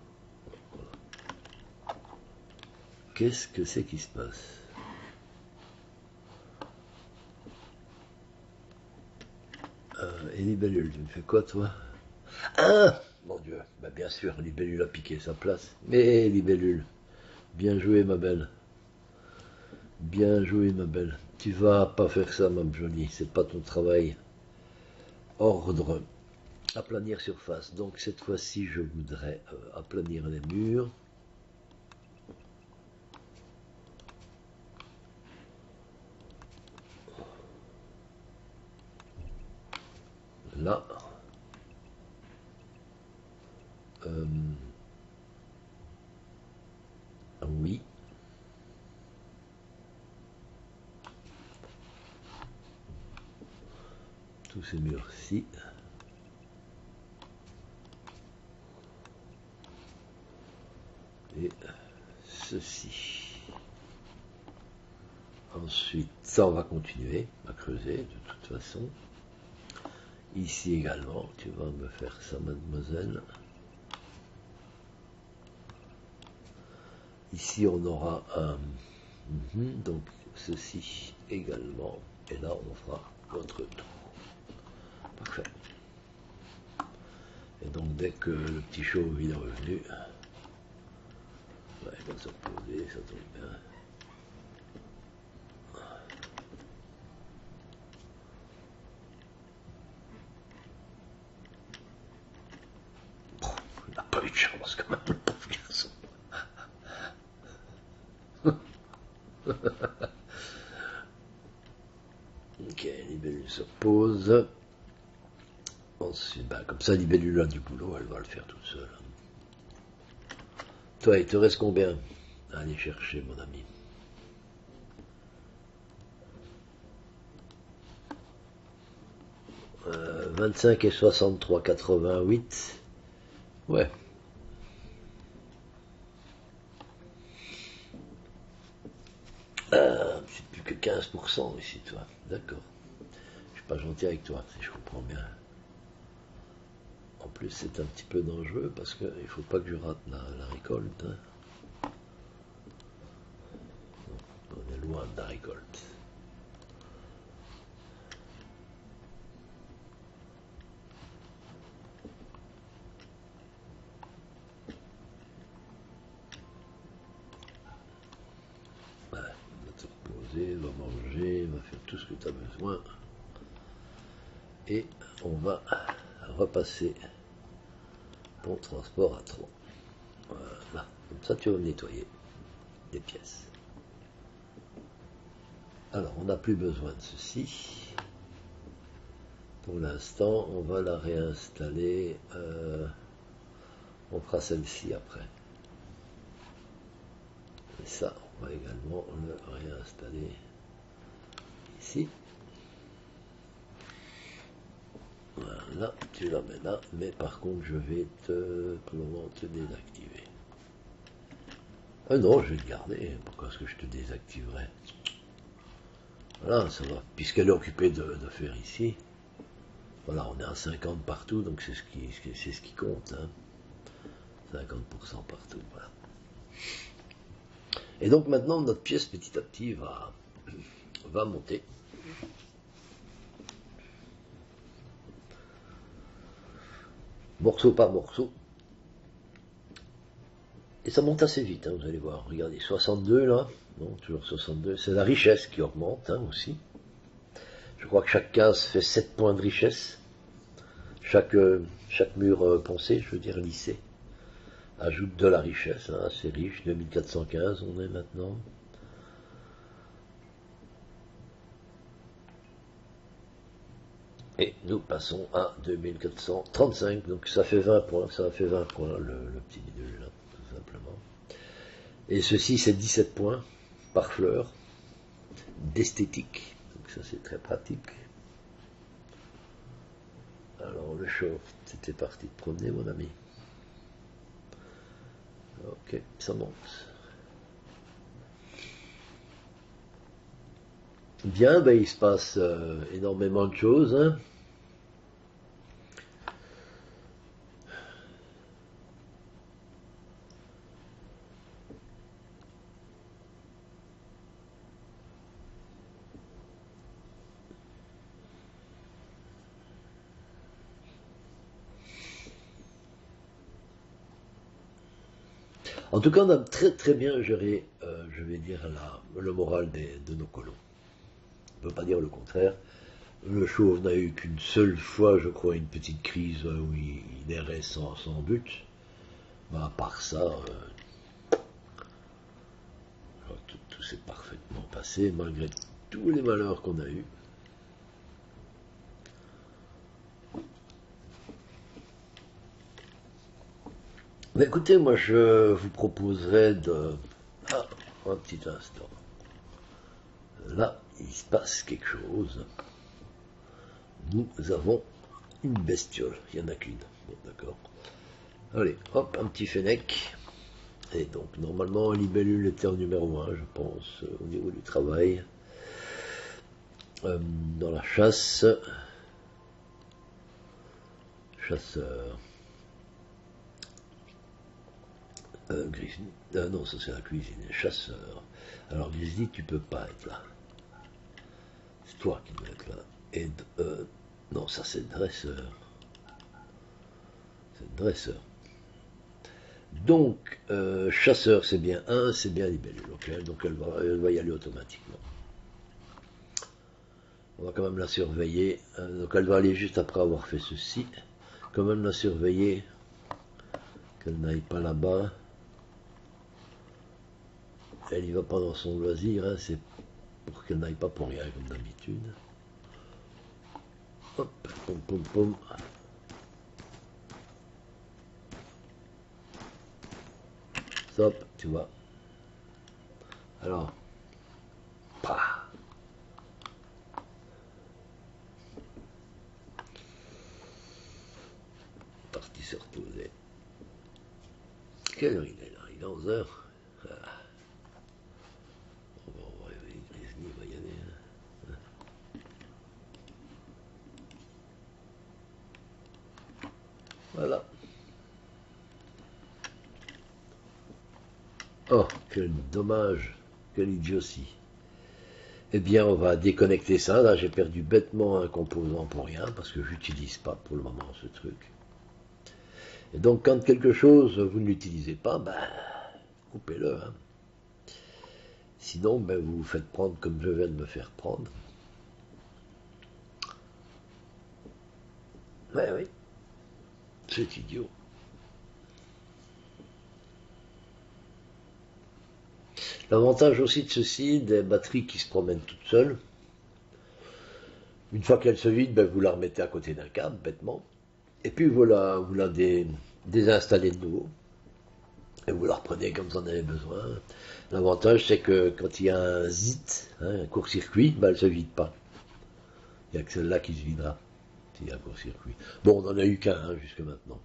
Voilà. Qu'est-ce que c'est qui se passe? euh, Et Libellule, tu me fais quoi toi? Ah, mon Dieu, bah bien sûr, Libellule a piqué sa place. Mais Libellule, bien joué ma belle. Bien joué ma belle. Tu vas pas faire ça ma jolie, c'est pas ton travail. Ordre. Aplanir surface. Donc cette fois-ci, je voudrais euh, aplanir les murs. Là. Euh, oui. Tous ces murs-ci. et ceci. Ensuite, ça on va continuer à creuser de toute façon. Ici également, tu vas me faire ça, mademoiselle. Ici on aura un, mm-hmm, donc ceci également, et là on fera notre trou. Parfait. Et donc dès que le petit chauve il est revenu, ouais, il va se reposer, ça tombe bien. Oh, il n'a pas eu de chance quand même, le pauvre garçon. Ok, Libellule se repose. Ensuite, ben, comme ça, Libellule a du boulot, elle va le faire toute seule. Toi, il te reste combien à aller chercher, mon ami? euh, vingt-cinq et soixante-trois, quatre-vingt-huit. Ouais. Euh, c'est plus que quinze pour cent ici, toi. D'accord. Je suis pas gentil avec toi, si je comprends bien. En plus, c'est un petit peu dangereux parce qu'il ne faut pas que je rate la, la récolte. Hein. On est loin de la récolte. Ouais, on va te reposer, va manger, va faire tout ce que tu as besoin. Et on va repasser ton transport à trois. Voilà, comme ça tu vas me nettoyer les pièces. Alors, on n'a plus besoin de ceci. Pour l'instant, on va la réinstaller. Euh, on fera celle-ci après. Et ça, on va également le réinstaller ici. Voilà, tu la mets là, mais par contre, je vais te, pour le moment, te désactiver. Ah non, je vais le garder. Pourquoi est-ce que je te désactiverai? Voilà, ça va. Puisqu'elle est occupée de, de faire ici. Voilà, on est à cinquante partout, donc c'est ce qui, c'est ce qui compte. Hein. cinquante pour cent partout, voilà. Et donc maintenant, notre pièce petit à petit va, va monter. Morceau par morceau. Et ça monte assez vite, hein, vous allez voir. Regardez, soixante-deux là, non, toujours soixante-deux. C'est la richesse qui augmente hein, aussi. Je crois que chaque case fait sept points de richesse. Chaque, euh, chaque mur euh, poncé, je veux dire lissé, ajoute de la richesse. Hein, assez riche, deux mille quatre cent quinze on est maintenant. Et nous passons à deux mille quatre cent trente-cinq, donc ça fait vingt points, ça fait vingt points le, le petit bidule là, tout simplement. Et ceci c'est dix-sept points par fleur d'esthétique, donc ça c'est très pratique. Alors le chauve, c'était parti de promener mon ami. Ok, ça monte. Bien, ben, il se passe euh, énormément de choses. Hein. En tout cas, on a très très bien géré, euh, je vais dire, la, le moral des, de nos colons. On ne peut pas dire le contraire. Le chauve n'a eu qu'une seule fois, je crois, une petite crise où il, il errait sans, sans but. Mais à part ça, euh, tout, tout s'est parfaitement passé, malgré tous les malheurs qu'on a eus. Mais écoutez, moi je vous proposerais de... Ah, un petit instant. Là, il se passe quelque chose. Nous avons une bestiole. Il n'y en a qu'une. Bon, d'accord. Allez, hop, un petit fennec. Et donc, normalement, libellule était en numéro un, je pense, euh, au niveau du travail. Euh, dans la chasse, chasseur, euh, Grizzly, euh, non, ça c'est la cuisine, chasseur. Alors, Grizzly, tu peux pas être là. C'est toi qui dois être là. Et, euh, non, ça c'est dresseur. C'est dresseur. Donc, euh, chasseur, c'est bien un, c'est bien libellule, okay, donc elle va, elle va y aller automatiquement. On va quand même la surveiller, euh, donc elle va aller juste après avoir fait ceci, quand même la surveiller, qu'elle n'aille pas là-bas. Elle y va pas dans son loisir, hein, c'est pour qu'elle n'aille pas pour rien, comme d'habitude. Hop, pom pom pom. Stop, tu vois. Alors, pah. Parti se reposer. Quelle heure il est là? Il est onze heures. Ah. On va, on va, il va y aller. Hein. Voilà. Oh, quel dommage, quelle idiotie. Eh bien, on va déconnecter ça. Là, j'ai perdu bêtement un composant pour rien, parce que je n'utilise pas pour le moment ce truc. Et donc, quand quelque chose, vous ne l'utilisez pas, ben, coupez-le. Hein. Sinon, ben, vous vous faites prendre comme je viens de me faire prendre. Ouais, oui, c'est idiot. L'avantage aussi de ceci, des batteries qui se promènent toutes seules, une fois qu'elles se vident, ben, vous la remettez à côté d'un câble, bêtement, et puis vous la, vous la dé, désinstallez de nouveau, et vous la reprenez comme vous en avez besoin. L'avantage, c'est que quand il y a un zit, hein, un court-circuit, ben, elle ne se vide pas. Il n'y a que celle-là qui se videra, s'il y a un court-circuit. Bon, on n'en a eu qu'un hein, jusque maintenant.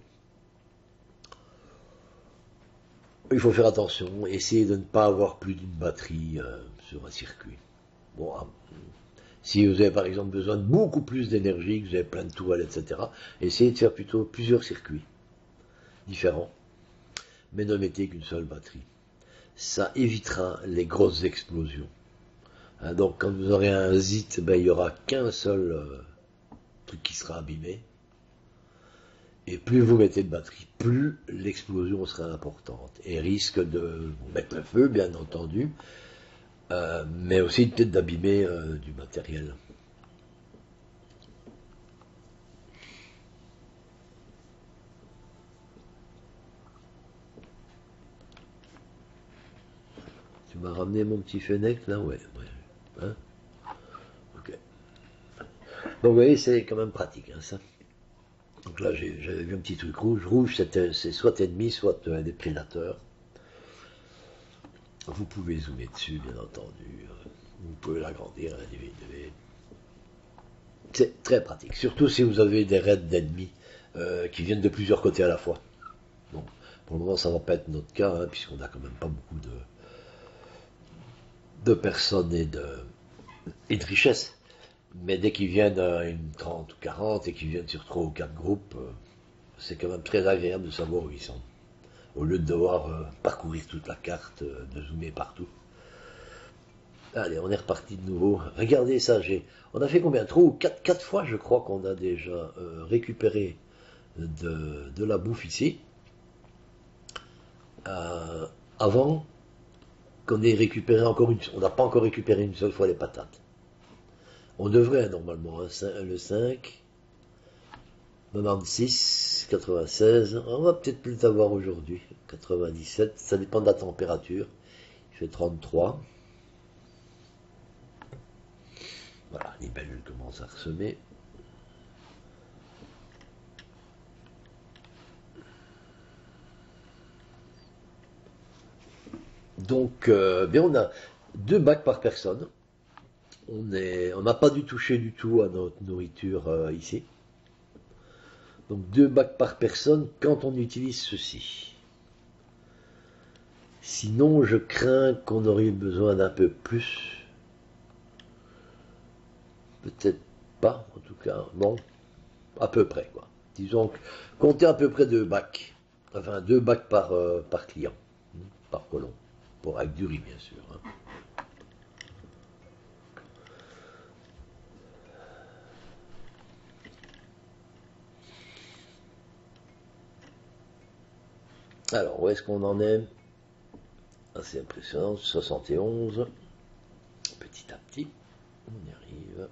Il faut faire attention, essayez de ne pas avoir plus d'une batterie euh, sur un circuit. Bon, hein, si vous avez par exemple besoin de beaucoup plus d'énergie, que vous avez plein de tourelles, et cetera, essayez de faire plutôt plusieurs circuits différents, mais ne mettez qu'une seule batterie. Ça évitera les grosses explosions. Hein, donc quand vous aurez un zit, ben, il n'y aura qu'un seul euh, truc qui sera abîmé. Et plus vous mettez de batterie, plus l'explosion sera importante et risque de vous mettre le feu, bien entendu, euh, mais aussi peut-être d'abîmer euh, du matériel. Tu m'as ramené mon petit Fennec là, ouais, ouais. Hein, ok. Donc vous voyez, c'est quand même pratique, hein, ça. Donc là, j'avais vu un petit truc rouge. Rouge, c'est soit ennemi, soit un des prédateurs. Vous pouvez zoomer dessus, bien entendu. Vous pouvez l'agrandir, l'individu. C'est très pratique, surtout si vous avez des raids d'ennemis euh, qui viennent de plusieurs côtés à la fois. Bon, pour le moment, ça ne va pas être notre cas, hein, puisqu'on n'a quand même pas beaucoup de, de personnes et de, et de richesses. Mais dès qu'ils viennent à une trente ou quarante et qu'ils viennent sur trois ou quatre groupes, euh, c'est quand même très agréable de savoir où ils sont. Au lieu de devoir euh, parcourir toute la carte, euh, de zoomer partout. Allez, on est reparti de nouveau. Regardez ça, j'ai. On a fait combien? Trois ou quatre, quatre fois, je crois qu'on a déjà euh, récupéré de, de la bouffe ici. Euh, avant qu'on ait récupéré encore une. On n'a pas encore récupéré une seule fois les patates. On devrait normalement, hein, le cinq, quatre-vingt-six, quatre-vingt-seize. On va peut-être plus avoir aujourd'hui. quatre-vingt-dix-sept, ça dépend de la température. Il fait trente-trois. Voilà, les libellule commencent à ressemer. Donc, euh, bien, on a deux bacs par personne. On est, on n'a pas dû toucher du tout à notre nourriture euh, ici. Donc, deux bacs par personne quand on utilise ceci. Sinon, je crains qu'on aurait besoin d'un peu plus. Peut-être pas, en tout cas. Bon, à peu près, quoi. Disons que comptez à peu près deux bacs. Enfin, deux bacs par, euh, par client, par colon. Pour avec du riz, bien sûr. Hein. Alors, où est-ce qu'on en est? Assez impressionnant, soixante et onze. Petit à petit, on y arrive.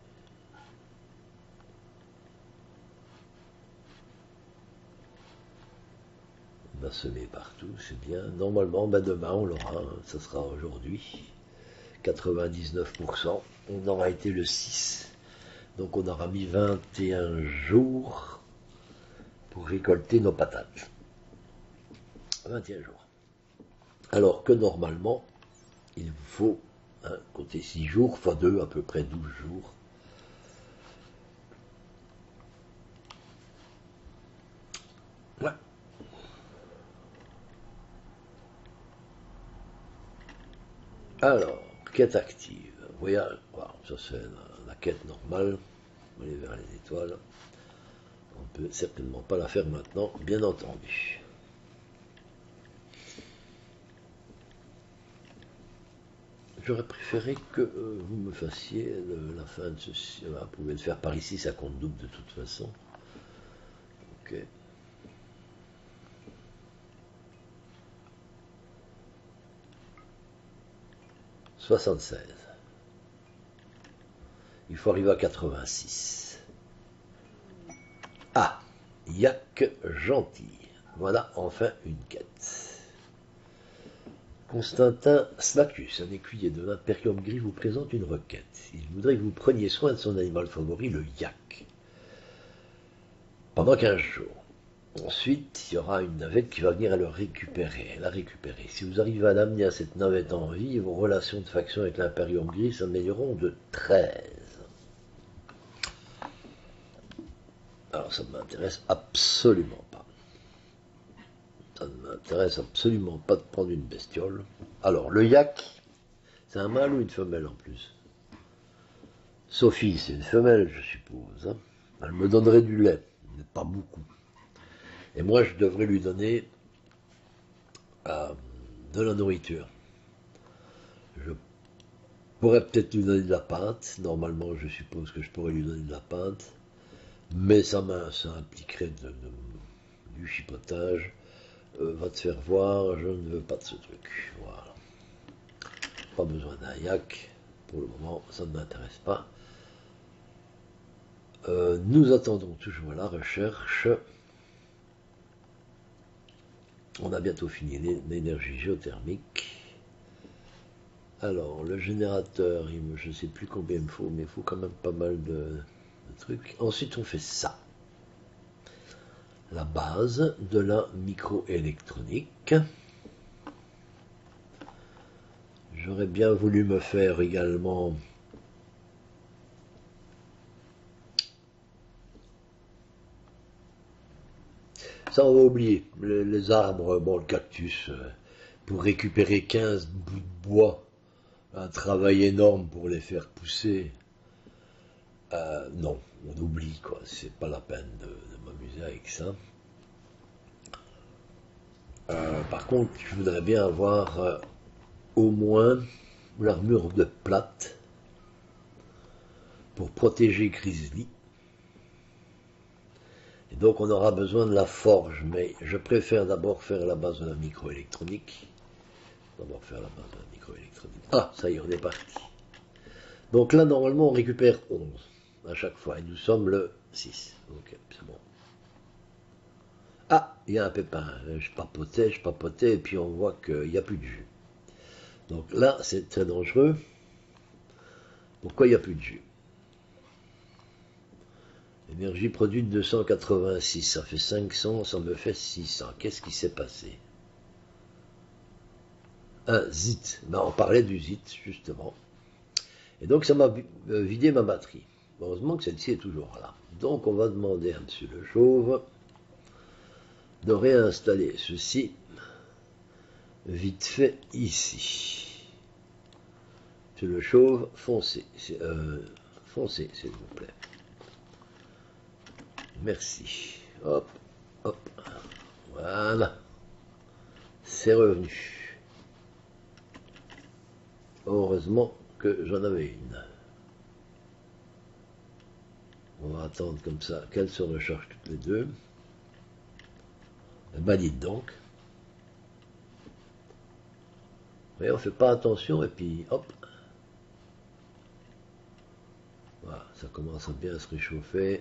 On a semé partout, c'est bien. Normalement, ben demain, on l'aura. Hein. Ça sera aujourd'hui. quatre-vingt-dix-neuf pour cent. On aura été le six. Donc, on aura mis vingt et un jours pour récolter nos patates. vingt et un jours. Alors que normalement, il vous faut hein, compter six jours, fois deux, à peu près douze jours. Ouais. Alors, quête active. Voyage. Wow, ça c'est la, la quête normale. On va aller vers les étoiles. On ne peut certainement pas la faire maintenant, bien entendu. J'aurais préféré que euh, vous me fassiez le, la fin de ceci. Vous pouvez le faire par ici, ça compte double de toute façon. Ok. soixante-seize. Il faut arriver à quatre-vingt-six. Ah, Yak gentil. Voilà enfin une quête. Constantin Slacus, un écuyer de l'Imperium Gris, vous présente une requête. Il voudrait que vous preniez soin de son animal favori, le yak, pendant quinze jours. Ensuite, il y aura une navette qui va venir le récupérer, la récupérer. Si vous arrivez à l'amener à cette navette en vie, vos relations de faction avec l'Imperium Gris s'amélioreront de treize. Alors ça ne m'intéresse absolument pas. Ça ne m'intéresse absolument pas de prendre une bestiole. Alors, le yak, c'est un mâle ou une femelle en plus? Sophie, c'est une femelle, je suppose. Hein. Elle me donnerait du lait, mais pas beaucoup. Et moi, je devrais lui donner euh, de la nourriture. Je pourrais peut-être lui donner de la pâte. Normalement, je suppose que je pourrais lui donner de la pâte. Mais ça, ça impliquerait de, de, du chipotage. Euh, va te faire voir, je ne veux pas de ce truc. Voilà. Pas besoin d'un yak. Pour le moment, ça ne m'intéresse pas. Euh, nous attendons toujours la recherche. On a bientôt fini l'énergie géothermique. Alors, le générateur, il me, je ne sais plus combien il me faut, mais il faut quand même pas mal de, de trucs. Ensuite, on fait ça. La base de la microélectronique. J'aurais bien voulu me faire également ça on va oublier, les, les arbres, bon le cactus, euh, pour récupérer quinze bouts de bois, un travail énorme pour les faire pousser, euh, non, on oublie quoi, c'est pas la peine de, de m'amuser avec ça. Euh, par contre, je voudrais bien avoir euh, au moins l'armure de plate pour protéger Grizzly. Et donc on aura besoin de la forge, mais je préfère d'abord faire la base de la microélectronique. D'abord faire la base de la microélectronique. Ah, ça y est, on est parti. Donc là, normalement, on récupère onze à chaque fois, et nous sommes le six. Ok, c'est bon. Ah, il y a un pépin. Je papotais, je papotais, et puis on voit qu'il n'y a plus de jus. Donc là, c'est très dangereux. Pourquoi il n'y a plus de jus? Énergie produite deux cent quatre-vingt-six, ça fait cinq cents, ça me fait six cents. Qu'est-ce qui s'est passé? Un zit. Ben, on parlait du zit, justement. Et donc ça m'a vidé ma batterie. Heureusement que celle-ci est toujours là. Donc on va demander à monsieur le chauve de réinstaller ceci. vite fait ici. C'est le chauve foncé, euh, foncé s'il vous plaît. Merci. Hop, hop. Voilà. C'est revenu. Heureusement que j'en avais une. On va attendre comme ça qu'elles se rechargent toutes les deux. Ben dites donc. Mais on fait pas attention et puis hop. Voilà, ça commence à bien se réchauffer.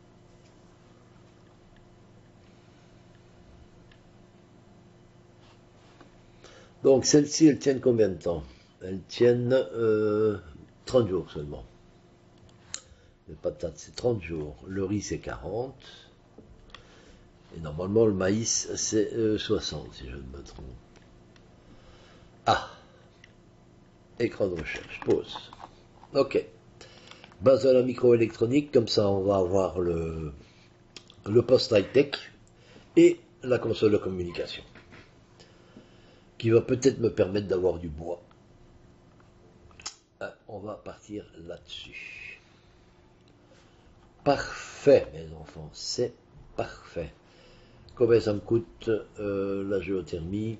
Donc celles-ci, elles tiennent combien de temps? Elles tiennent euh, trente jours seulement. Les patates, c'est trente jours. Le riz, c'est quarante. Et normalement, le maïs, c'est euh, soixante, si je ne me trompe. Ah. Écran de recherche. Pause. Ok. Base à la microélectronique, comme ça, on va avoir le, le poste high-tech et la console de communication, qui va peut-être me permettre d'avoir du bois. Ah, on va partir là-dessus. Parfait, mes enfants, c'est parfait. Combien ça me coûte euh, la géothermie?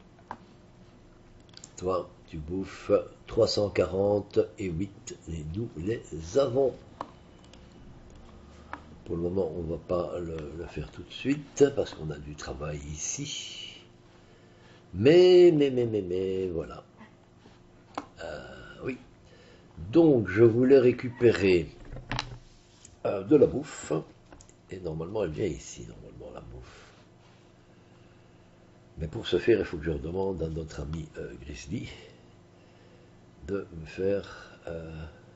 Toi, tu bouffes trois cent quarante et huit, et nous les avons. Pour le moment, on ne va pas le, le faire tout de suite, parce qu'on a du travail ici. Mais, mais, mais, mais, mais, voilà. Euh, oui. Donc, je voulais récupérer euh, de la bouffe. Et normalement, elle vient ici, normalement, la bouffe. Mais pour ce faire, il faut que je demande à notre ami euh, Grizzly de me faire... Euh,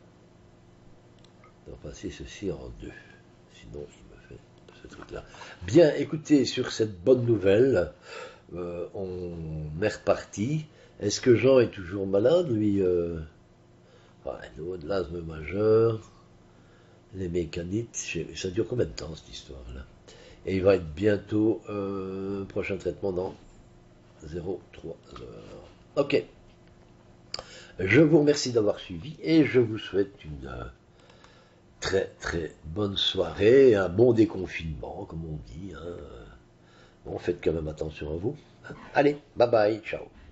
de passer ceci en deux. Sinon, il me fait ce truc-là. Bien, écoutez, sur cette bonne nouvelle, euh, on est reparti. Est-ce que Jean est toujours malade, lui euh... ouais, de l'asthme majeur, les mécanites, ça dure combien de temps, cette histoire-là? Et il va être bientôt, euh, prochain traitement dans zéro trois heures. Ok. Je vous remercie d'avoir suivi et je vous souhaite une euh, très très bonne soirée, un bon déconfinement, comme on dit. Hein. Bon, faites quand même attention à vous. Allez, bye bye, ciao.